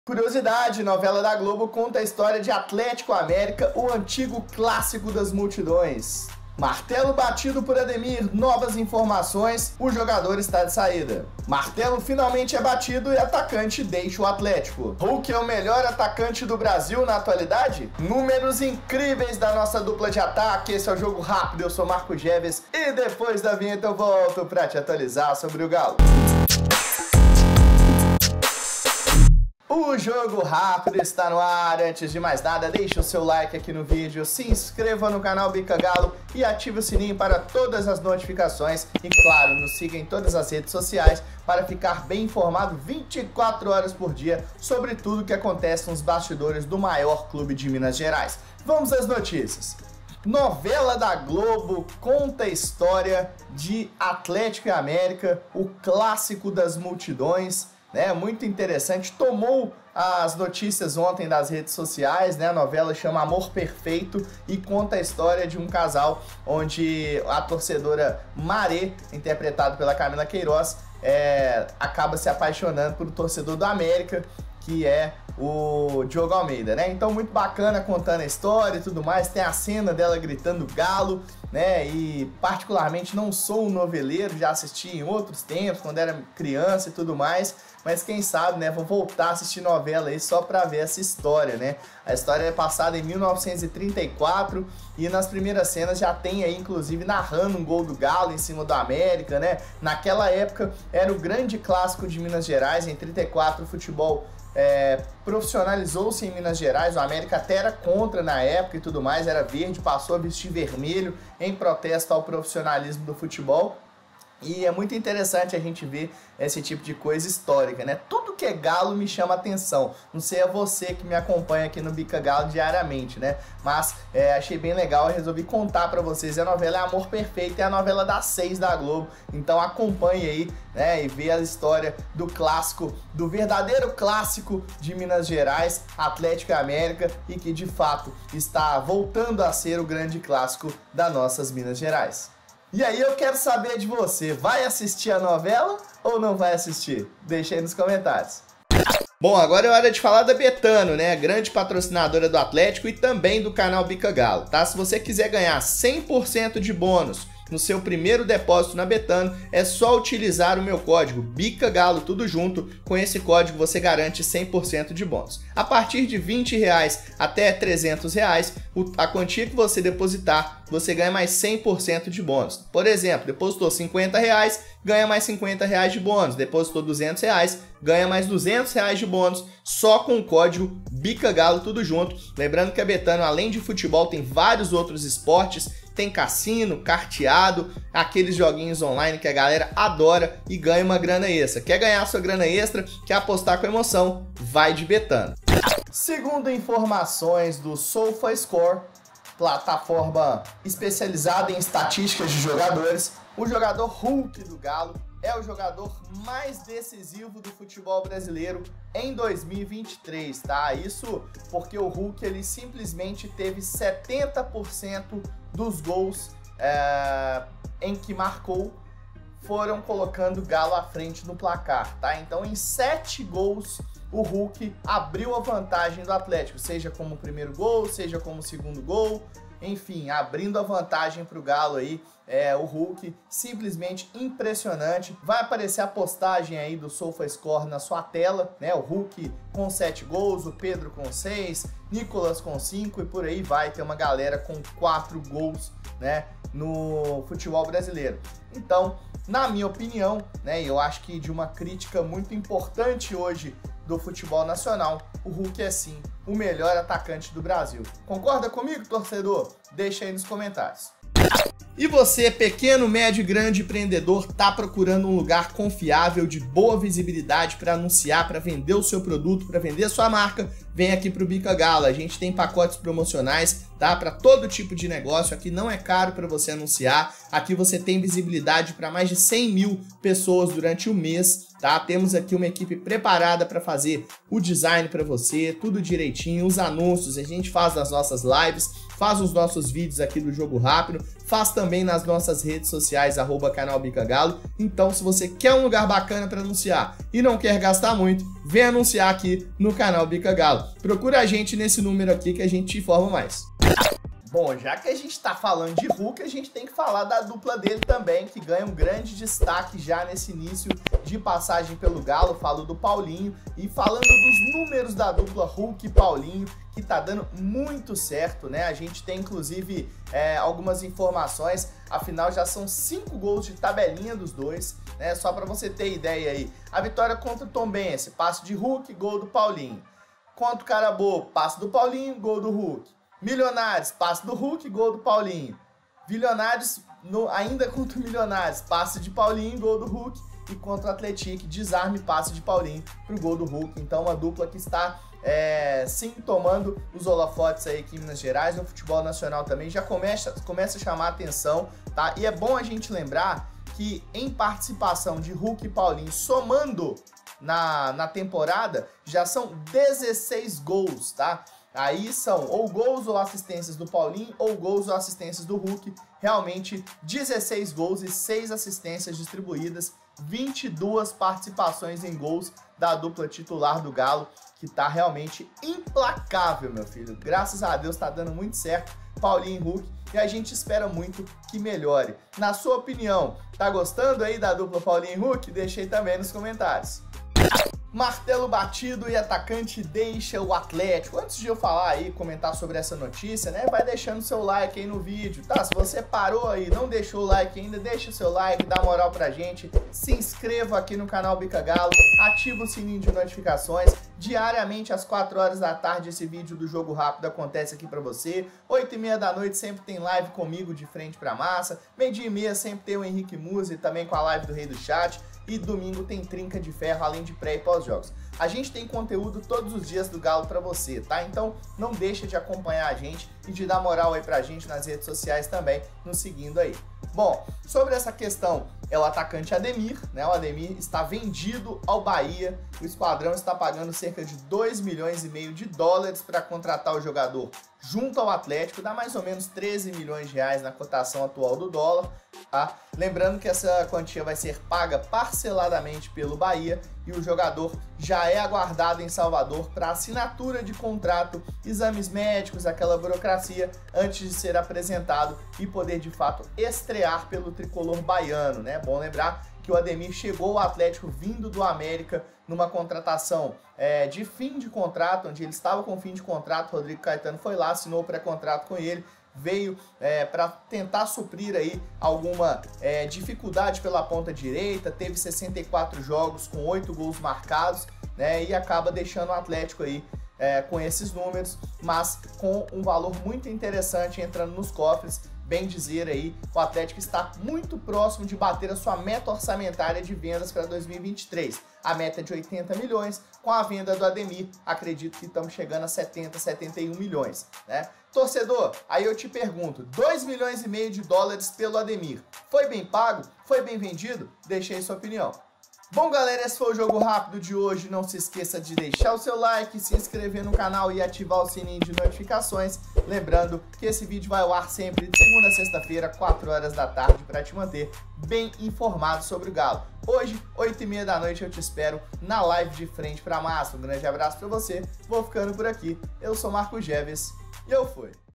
Curiosidade, novela da Globo conta a história de Atlético América, o antigo clássico das multidões. Martelo batido por Ademir, novas informações, o jogador está de saída. Martelo finalmente é batido e atacante deixa o Atlético. Hulk é o melhor atacante do Brasil na atualidade? Números incríveis da nossa dupla de ataque, esse é o Jogo Rápido, eu sou Marco Geves e depois da vinheta eu volto para te atualizar sobre o Galo. O Jogo Rápido está no ar. Antes de mais nada, deixe o seu like aqui no vídeo, se inscreva no canal Bica Galo e ative o sininho para todas as notificações. E claro, nos siga em todas as redes sociais para ficar bem informado 24 horas por dia sobre tudo que acontece nos bastidores do maior clube de Minas Gerais. Vamos às notícias. Novela da Globo conta a história de Atlético e América, o clássico das multidões. Muito interessante, tomou as notícias ontem das redes sociais, A novela chama Amor Perfeito e conta a história de um casal onde a torcedora Maré, interpretada pela Camila Queiroz, acaba se apaixonando por um torcedor do América, que é o Diogo Almeida, Então muito bacana contando a história e tudo mais, tem a cena dela gritando Galo, E particularmente não sou um noveleiro, já assisti em outros tempos, quando era criança e tudo mais, mas quem sabe, vou voltar a assistir novela aí só pra ver essa história, A história é passada em 1934 e nas primeiras cenas já tem aí, inclusive, narrando um gol do Galo em cima do América, Naquela época era o grande clássico de Minas Gerais, em 34 o futebol profissionalizou-se em Minas Gerais, o América até era contra na época e tudo mais, era verde, passou a vestir vermelho em protesto ao profissionalismo do futebol. E é muito interessante a gente ver esse tipo de coisa histórica, Tudo que é Galo me chama atenção. Não sei é você que me acompanha aqui no Bica Galo diariamente, Mas achei bem legal e resolvi contar pra vocês. A novela é Amor Perfeito, é a novela das 6 da Globo. Então acompanhe aí, e vê a história do clássico, do verdadeiro clássico de Minas Gerais, Atlético e América, e que de fato está voltando a ser o grande clássico das nossas Minas Gerais. E aí eu quero saber de você, vai assistir a novela ou não vai assistir? Deixa aí nos comentários. Bom, agora é hora de falar da Betano, Grande patrocinadora do Atlético e também do canal Bica Galo, Se você quiser ganhar 100% de bônus no seu primeiro depósito na Betano, é só utilizar o meu código BICAGALO, tudo junto. Com esse código você garante 100% de bônus. A partir de R$20 até R$300, a quantia que você depositar, você ganha mais 100% de bônus. Por exemplo, depositou R$50, ganha mais R$50 de bônus. Depositou R$200, ganha mais R$200 de bônus, só com o código BICAGALO, tudo junto. Lembrando que a Betano, além de futebol, tem vários outros esportes. Tem cassino, carteado, aqueles joguinhos online que a galera adora e ganha uma grana extra. Quer ganhar sua grana extra? Quer apostar com emoção? Vai de Betano. Segundo informações do SofaScore, plataforma especializada em estatísticas de jogadores, o jogador Hulk do Galo é o jogador mais decisivo do futebol brasileiro em 2023, Isso porque o Hulk, ele simplesmente teve 70% dos gols em que marcou foram colocando o Galo à frente no placar, Então em 7 gols o Hulk abriu a vantagem do Atlético, seja como primeiro gol, seja como segundo gol, enfim, abrindo a vantagem para o Galo aí, o Hulk, simplesmente impressionante. Vai aparecer a postagem aí do SofaScore na sua tela, O Hulk com 7 gols, o Pedro com 6, Nicolas com 5 e por aí vai, ter uma galera com 4 gols, no futebol brasileiro. Então, na minha opinião, eu acho que de uma crítica muito importante hoje do futebol nacional, o Hulk é sim o melhor atacante do Brasil. Concorda comigo, torcedor? Deixa aí nos comentários. E você, pequeno, médio e grande empreendedor, tá procurando um lugar confiável, de boa visibilidade para anunciar, para vender o seu produto, para vender a sua marca? Vem aqui pro Bica Galo. A gente tem pacotes promocionais, para todo tipo de negócio. Aqui não é caro para você anunciar. Aqui você tem visibilidade para mais de 100 mil pessoas durante o mês. tá? Temos aqui uma equipe preparada para fazer o design para você, tudo direitinho, os anúncios a gente faz nas nossas lives, faz os nossos vídeos aqui do Jogo Rápido, faz também nas nossas redes sociais, @canal Bicagalo. Então, se você quer um lugar bacana para anunciar e não quer gastar muito, vem anunciar aqui no canal Bicagalo. Procura a gente nesse número aqui que a gente te informa mais. Bom, já que a gente tá falando de Hulk, a gente tem que falar da dupla dele também, que ganha um grande destaque já nesse início de passagem pelo Galo. Falo do Paulinho e falando dos números da dupla Hulk e Paulinho, que tá dando muito certo, né? A gente tem inclusive algumas informações, afinal já são 5 gols de tabelinha dos dois, né? Só para você ter ideia aí. A vitória contra o Tombense, passe de Hulk, gol do Paulinho. Contra o Carabobo, passe do Paulinho, gol do Hulk. Milionários, passe do Hulk, gol do Paulinho. Milionários, ainda contra o Milionários, passe de Paulinho, gol do Hulk. E contra o Atlético, desarme, passe de Paulinho pro gol do Hulk. Então uma dupla que está sim tomando os holofotes aí aqui em Minas Gerais, no futebol nacional também, já começa a chamar a atenção, tá? E é bom a gente lembrar que em participação de Hulk e Paulinho, somando na temporada, já são 16 gols, tá? Aí são ou gols ou assistências do Paulinho ou gols ou assistências do Hulk. Realmente 16 gols e 6 assistências distribuídas, 22 participações em gols da dupla titular do Galo, que tá realmente implacável, meu filho. Graças a Deus tá dando muito certo, Paulinho e Hulk, e a gente espera muito que melhore. Na sua opinião, tá gostando aí da dupla Paulinho e Hulk? Deixa aí também nos comentários. Martelo batido e atacante deixa o Atlético. Antes de eu falar aí, comentar sobre essa notícia, né, vai deixando seu like aí no vídeo, tá? Se você parou aí, não deixou o like ainda, deixa o seu like, dá moral pra gente, se inscreva aqui no canal Bicagalo, ativa o sininho de notificações. Diariamente às 4 horas da tarde esse vídeo do Jogo Rápido acontece aqui pra você. 8h30 da noite sempre tem live comigo de frente pra massa. 12h30 sempre tem o Henrique Musi também com a live do Rei do Chat. E domingo tem Trinca de Ferro, além de pré e pós-jogos. A gente tem conteúdo todos os dias do Galo pra você, tá? Então não deixa de acompanhar a gente e de dar moral aí pra gente nas redes sociais também, nos seguindo aí. Bom, sobre essa questão, é o atacante Ademir, né? O Ademir está vendido ao Bahia. O esquadrão está pagando cerca de 2,5 milhões de dólares para contratar o jogador junto ao Atlético, dá mais ou menos 13 milhões de reais na cotação atual do dólar, tá? Lembrando que essa quantia vai ser paga parceladamente pelo Bahia e o jogador já é aguardado em Salvador para assinatura de contrato, exames médicos, aquela burocracia antes de ser apresentado e poder de fato estrear pelo tricolor baiano, né? Bom lembrar que o Ademir chegou ao Atlético vindo do América numa contratação de fim de contrato, onde ele estava com fim de contrato. Rodrigo Caetano foi lá, assinou o pré-contrato com ele, veio para tentar suprir aí alguma dificuldade pela ponta direita, teve 64 jogos com 8 gols marcados, né, e acaba deixando o Atlético aí com esses números, mas com um valor muito interessante entrando nos cofres. Bem dizer aí, o Atlético está muito próximo de bater a sua meta orçamentária de vendas para 2023. A meta é de 80 milhões, com a venda do Ademir, acredito que estamos chegando a 70, 71 milhões, né? Torcedor, aí eu te pergunto, 2,5 milhões de dólares pelo Ademir, foi bem pago? Foi bem vendido? Deixe aí sua opinião. Bom, galera, esse foi o Jogo Rápido de hoje. Não se esqueça de deixar o seu like, se inscrever no canal e ativar o sininho de notificações. Lembrando que esse vídeo vai ao ar sempre de segunda a sexta-feira, 4 horas da tarde, para te manter bem informado sobre o Galo. Hoje, 8h30 da noite, eu te espero na live de frente pra massa. Um grande abraço para você. Vou ficando por aqui. Eu sou Marco Geves e eu fui.